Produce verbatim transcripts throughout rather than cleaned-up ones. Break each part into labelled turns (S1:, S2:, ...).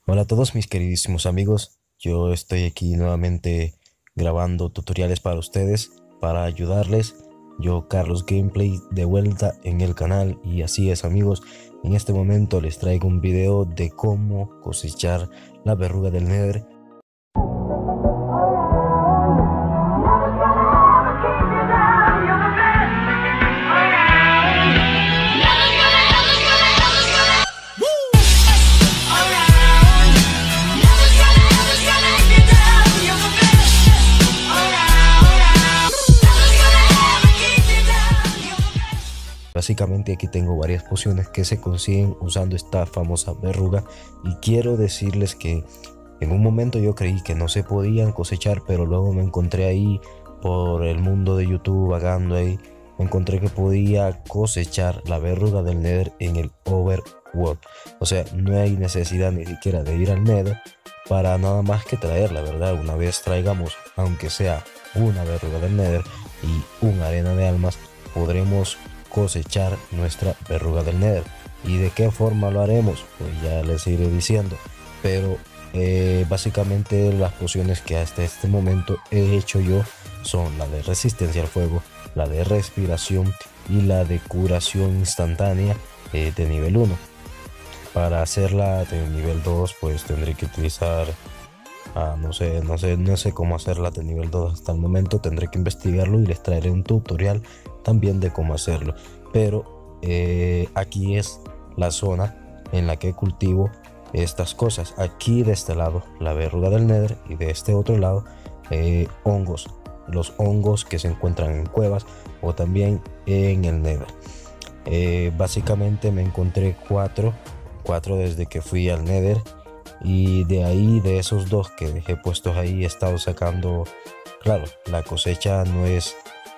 S1: Hola a todos mis queridísimos amigos, yo estoy aquí nuevamente grabando tutoriales para ustedes, para ayudarles. Yo, Carlos Gameplay, de vuelta en el canal, y así es amigos, en este momento les traigo un video de cómo cosechar la verruga del Nether. Básicamente aquí tengo varias pociones que se consiguen usando esta famosa verruga, y quiero decirles que en un momento yo creí que no se podían cosechar, pero luego me encontré ahí por el mundo de YouTube vagando ahí, me encontré que podía cosechar la verruga del Nether en el Overworld. O sea, no hay necesidad ni siquiera de ir al Nether para nada más que traerla, ¿verdad? Una vez traigamos, aunque sea una verruga del Nether y una arena de almas, podremos cosechar nuestra verruga del Nether. ¿Y de qué forma lo haremos? Pues ya les iré diciendo, pero eh, básicamente las pociones que hasta este momento he hecho yo son la de resistencia al fuego, la de respiración y la de curación instantánea eh, de nivel uno. Para hacerla de nivel dos pues tendré que utilizar Ah, no sé, no sé, no sé cómo hacerla de nivel dos hasta el momento, tendré que investigarlo y les traeré un tutorial también de cómo hacerlo. Pero eh, aquí es la zona en la que cultivo estas cosas. Aquí de este lado la verruga del Nether y de este otro lado eh, hongos, los hongos que se encuentran en cuevas o también en el Nether. Eh, básicamente me encontré cuatro, cuatro desde que fui al Nether. Y de ahí, de esos dos que dejé puestos ahí, he estado sacando. Claro, la cosecha no es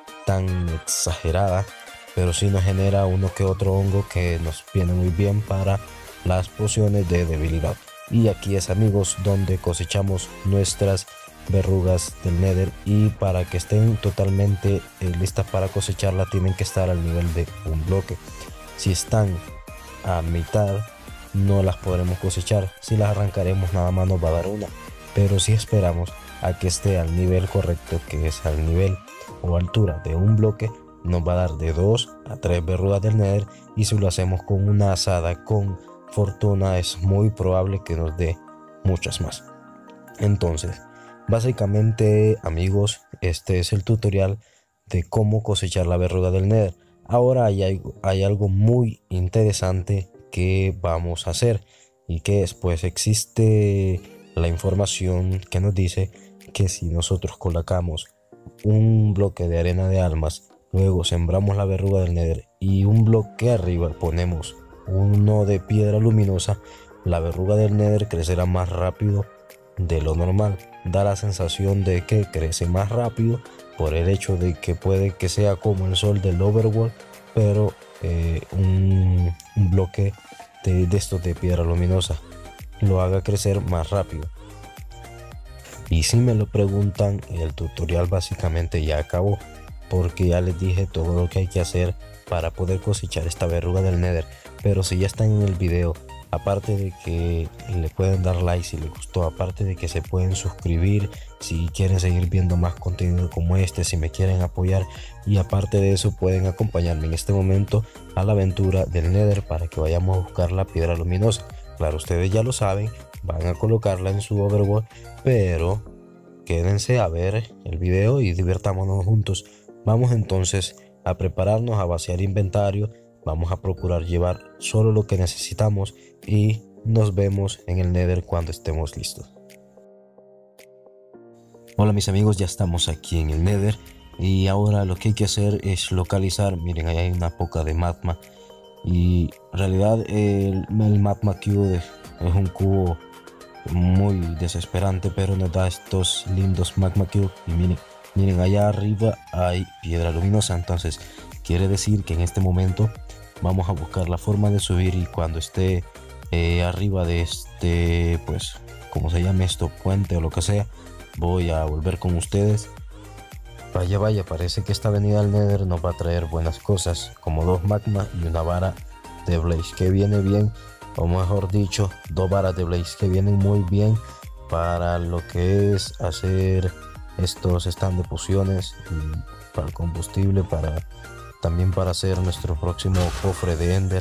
S1: tan exagerada, pero sí nos genera uno que otro hongo que nos viene muy bien para las pociones de debilidad. Y aquí es amigos donde cosechamos nuestras verrugas del Nether, y para que estén totalmente eh, listas para cosecharla tienen que estar al nivel de un bloque. Si están a mitad no las podremos cosechar, si las arrancaremos nada más nos va a dar una, pero si esperamos a que esté al nivel correcto, que es al nivel o altura de un bloque, nos va a dar de dos a tres verrugas del Nether, y si lo hacemos con una asada con fortuna es muy probable que nos dé muchas más. Entonces básicamente amigos, este es el tutorial de cómo cosechar la verruga del Nether. Ahora hay algo, hay algo muy interesante que vamos a hacer, y que es, pues existe la información que nos dice que si nosotros colocamos un bloque de arena de almas, luego sembramos la verruga del Nether y un bloque arriba ponemos uno de piedra luminosa, la verruga del Nether crecerá más rápido de lo normal. Da la sensación de que crece más rápido por el hecho de que puede que sea como el sol del Overworld, pero eh, un, un bloque de, de estos de piedra luminosa lo haga crecer más rápido. Y si me lo preguntan, el tutorial básicamente ya acabó, porque ya les dije todo lo que hay que hacer para poder cosechar esta verruga del Nether. Pero si ya están en el video, aparte de que le pueden dar like si les gustó, aparte de que se pueden suscribir si quieren seguir viendo más contenido como este, si me quieren apoyar, y aparte de eso pueden acompañarme en este momento a la aventura del Nether para que vayamos a buscar la piedra luminosa. Claro, ustedes ya lo saben, van a colocarla en su Overworld, pero quédense a ver el video y divirtámonos juntos. Vamos entonces a prepararnos, a vaciar inventario. Vamos a procurar llevar solo lo que necesitamos y nos vemos en el Nether cuando estemos listos. Hola mis amigos, ya estamos aquí en el Nether, y ahora lo que hay que hacer es localizar. Miren, ahí hay una poca de magma, y en realidad el, el magma cube es un cubo muy desesperante, pero nos da estos lindos magma cube. Y miren, miren allá arriba hay piedra luminosa, entonces quiere decir que en este momento vamos a buscar la forma de subir, y cuando esté eh, arriba de este, pues como se llame esto, puente o lo que sea, voy a volver con ustedes. Vaya vaya, parece que esta venida al Nether nos va a traer buenas cosas, como dos magma y una vara de Blaze, que viene bien o mejor dicho, dos varas de Blaze que vienen muy bien para lo que es hacer estos stand de pociones y para el combustible, para también para hacer nuestro próximo cofre de Ender.